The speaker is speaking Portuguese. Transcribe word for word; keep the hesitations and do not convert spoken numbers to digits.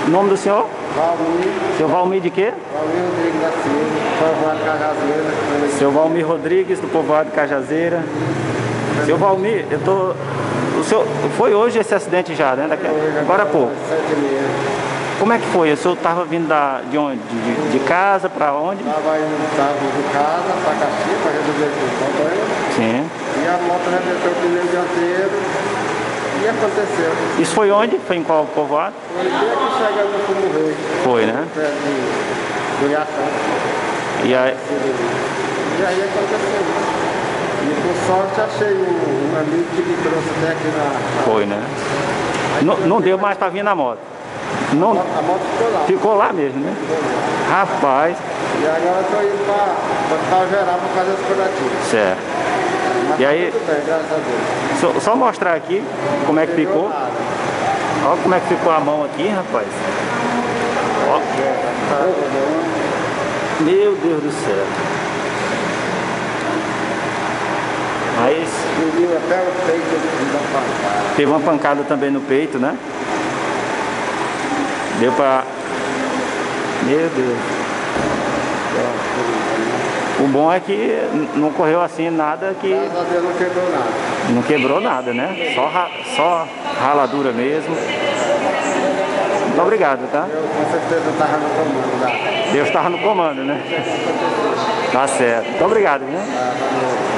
O nome do senhor? Valmir. Seu Valmir de quê? Valmir Rodrigues da Silva, povoado Cajazeira. Seu Valmir Rodrigues, do povoado Cajazeira. Seu Valmir, eu tô... O senhor... Foi hoje esse acidente já, né? Daqui... Agora há pouco. Sete e meia. Como é que foi? O senhor estava vindo da... de onde? De, de casa para onde? Estava indo tava de casa para Caxias para resolver o problema. Sim. E a moto arrebentou o pneu dianteiro e aconteceu. Isso foi onde? Foi em qual povoado? Foi bem aqui chegando no Fumo Rei. Foi, né? Perto de Goiatã. E aí... E aí aconteceu. E por sorte achei um, um amigo que me trouxe até aqui na... Foi, né? Não, não deu mais para vir na moto. Não... A moto ficou lá. Ficou lá mesmo, né? Rapaz. E agora estou indo para geral para fazer os curativos. Certo. Mas E aí... tudo bem, graças a Deus. Só, só mostrar aqui como é que ficou. Olha como é que ficou a mão aqui, rapaz. Ó. Meu Deus do céu. Aí Subiu até o peito da pancada. teve uma pancada também no peito, né? Deu pra... Meu Deus. O bom é que não correu assim nada que... Graças a Deus não quebrou nada. Não quebrou nada, né? Só, ra... Só raladura mesmo. Muito obrigado, tá? Eu com certeza estava no comando lá. Deus estava no comando, né? Tá certo. Muito obrigado, né? Ah, valeu.